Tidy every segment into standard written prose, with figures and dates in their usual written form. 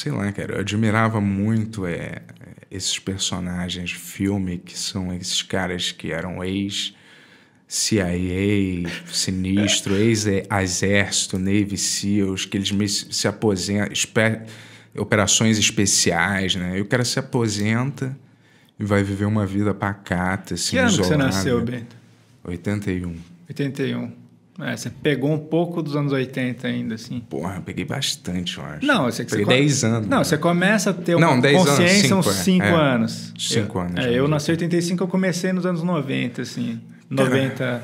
sei lá, cara, eu admirava muito esses personagens de filme que são esses caras que eram ex-CIA, sinistro, ex-exército, Navy SEALs, que eles se aposentam, operações especiais, né? E o cara se aposenta e vai viver uma vida pacata, assim, Que ano que você isolada. nasceu, Bento? 81. 81. Você pegou um pouco dos anos 80 ainda, assim. Porra, eu peguei bastante, eu acho. Não, eu sei que peguei 10 anos. Não, né? você começa a ter uma 10 consciência anos, uns 5 anos. 5 anos. Eu nasci em 85, eu comecei nos anos 90, assim. 90.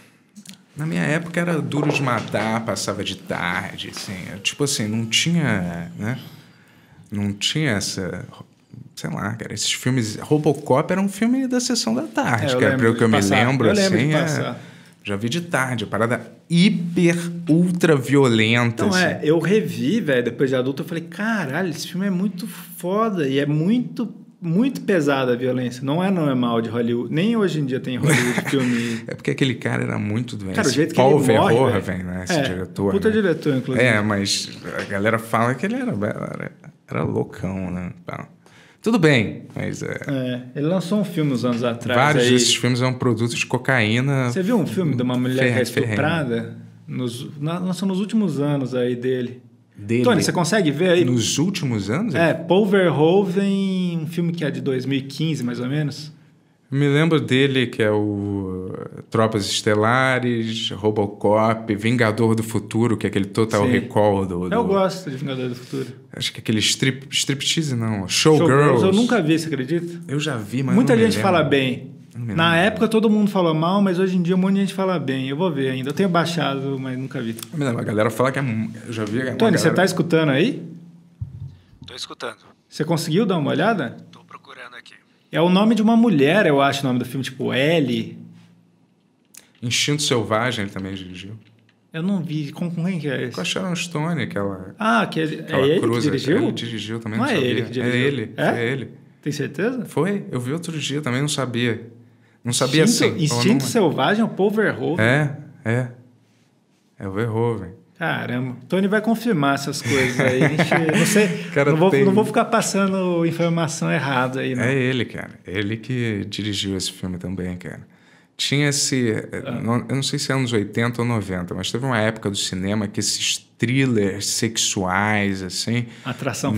Na minha época era Duro de Matar, passava de tarde, assim. Tipo assim, não tinha, né? Não tinha essa... Sei lá, cara, esses filmes... Robocop era um filme da sessão da tarde, cara. Pelo que eu me lembro, assim... Já vi de tarde, a parada hiper, ultra violenta. Então, assim. eu revi, velho, depois de adulto, eu falei, caralho, esse filme é muito foda e é muito, muito pesada a violência. Não é normal de Hollywood. Nem hoje em dia tem Hollywood filme... É porque aquele cara era muito doente. Cara, o jeito que Paul ele morre, Verhoeven, né? Esse diretor. Puta né? diretor, inclusive. Mas a galera fala que ele era loucão, né? Tudo bem, mas... ele lançou um filme uns anos atrás. Vários desses filmes são produtos de cocaína. Você viu um filme de uma mulher que é estuprada? Lançou nos últimos anos aí dele. Tony, você consegue ver aí? Nos últimos anos? Paul Verhoeven, um filme que é de 2015, mais ou menos. Me lembro dele, que é o Tropas Estelares, Robocop, Vingador do Futuro, que é aquele Total Recall do... Eu gosto de Vingador do Futuro. Acho que aquele striptease, não. Showgirls. Eu nunca vi, você acredita? Eu já vi, mas muita não me gente lembro. fala bem. Na época todo mundo falou mal, mas hoje em dia um monte de gente fala bem. Eu vou ver ainda. Eu tenho baixado, mas nunca vi. Me lembro, a galera fala que eu já vi... Tony, você tá escutando aí? Tô escutando. Você conseguiu dar uma olhada? Tô procurando aqui. É o nome de uma mulher, eu acho, o nome do filme, tipo Ellie. Instinto Selvagem ele também dirigiu. Eu não vi. Com quem que é esse? Com a Sharon Stone, aquela... que é ele que dirigiu? Ele dirigiu também, não é sabia. Ele que dirigiu. É ele, foi ele. Tem certeza? Foi, eu vi outro dia, também não sabia. Não sabia assim. Instinto Selvagem é o Paul Verhoeven? É o Verhoeven. Caramba, Tony vai confirmar essas coisas aí. Não sei, Cara, não vou ficar passando informação errada aí, não. É ele, cara. Ele que dirigiu esse filme também, cara. Tinha esse... Eu não sei se é anos 80 ou 90, mas teve uma época do cinema que esses thrillers sexuais, assim... Atração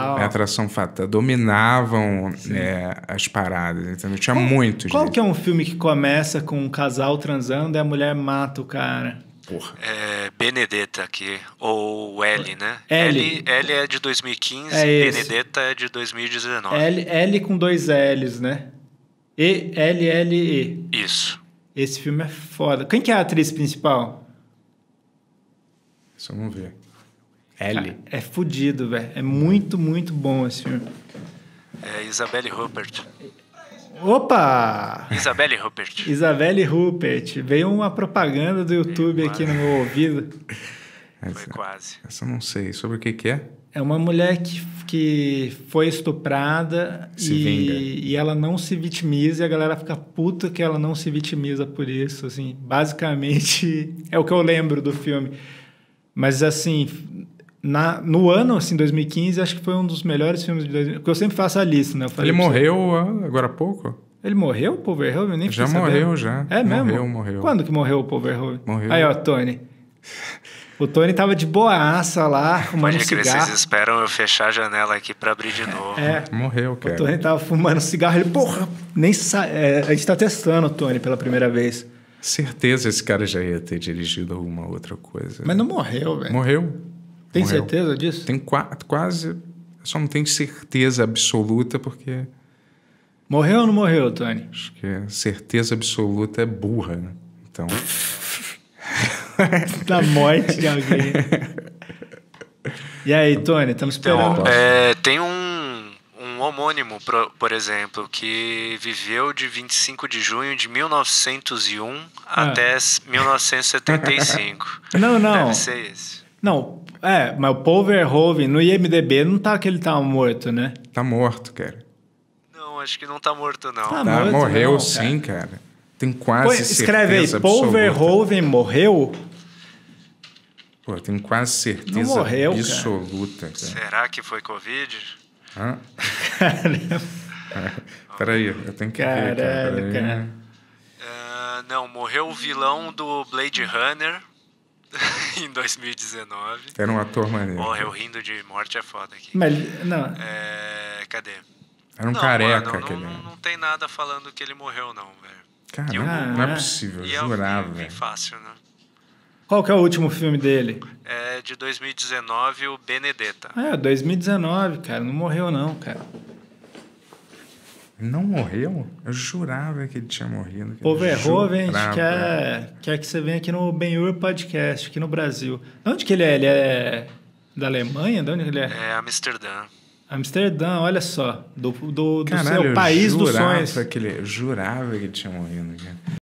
fatal. Dominavam as paradas, entendeu? Tinha muitos. Qual que é um filme que começa com um casal transando e a mulher mata o cara? Porra. Benedetta aqui, ou L, né? L é de 2015, Benedetta é de 2019. L com 2 L's, né? E-L-L-E. Isso. Esse filme é foda. Quem que é a atriz principal? Isso eu não vi. L. É fudido, velho. É muito, muito bom esse filme. É Isabelle Huppert. Opa! Isabelle Huppert. Isabelle Huppert. Veio uma propaganda do YouTube aqui no meu ouvido. Foi quase. Essa eu não sei. Sobre o que é? É uma mulher que foi estuprada e ela não se vitimiza e a galera fica puta que ela não se vitimiza por isso, assim. Basicamente, é o que eu lembro do filme. Mas, assim, no ano, assim, 2015, acho que foi um dos melhores filmes de 2015. Porque eu sempre faço a lista, né? Ele morreu agora há pouco? Ele morreu, Paul Verhoeven? Nem já morreu, já. É mesmo? Morreu. Quando que morreu o Paul Verhoeven? Morreu. Aí, ó, Tony. O Tony tava de boaça lá, fumando cigarro. Vocês esperam eu fechar a janela aqui pra abrir de novo. Morreu, cara. O Tony tava fumando cigarro, ele, porra, a gente tá testando o Tony pela primeira vez. Certeza esse cara já ia ter dirigido alguma outra coisa. Mas não morreu, velho. Morreu. Tem certeza disso? Tem quase... Só não tenho certeza absoluta porque... Morreu ou não morreu, Tony? Acho que certeza absoluta é burra, né? Então... Da morte de alguém. E aí, Tony, estamos esperando. Tem um homônimo, por exemplo, que viveu de 25 de junho de 1901 até 1975. Não. Deve ser esse. Não, mas o Paul Verhoeven no IMDb não tá que ele tá morto, né? Tá morto, cara. Não, acho que não tá morto, não. Morreu não, sim, cara. Tem quase certeza escreve aí, Paul absoluta. Verhoeven morreu? Pô, eu tenho quase certeza não morreu, absoluta. Cara. Será que foi Covid? Hã? Peraí, eu tenho que ver, cara. Não, morreu o vilão do Blade Runner em 2019. Era um ator maneiro. Morreu rindo de morte, é foda aqui. Mas, não. Cadê? Era um careca. Mano, não tem nada falando que ele morreu, não, velho. Caramba, não é possível, eu jurava. Bem fácil, né? Qual que é o último filme dele? É de 2019, o Benedetta. 2019, cara. Não morreu, não, cara. Não morreu? Eu jurava que ele tinha morrido. O povo errou, velho. A gente quer que você venha aqui no Ben-Hur Podcast, aqui no Brasil. De onde que ele é? Ele é da Alemanha? De onde ele é? É Amsterdã. Amsterdã, olha só. Do seu país dos sonhos. Eu jurava que ele tinha morrido.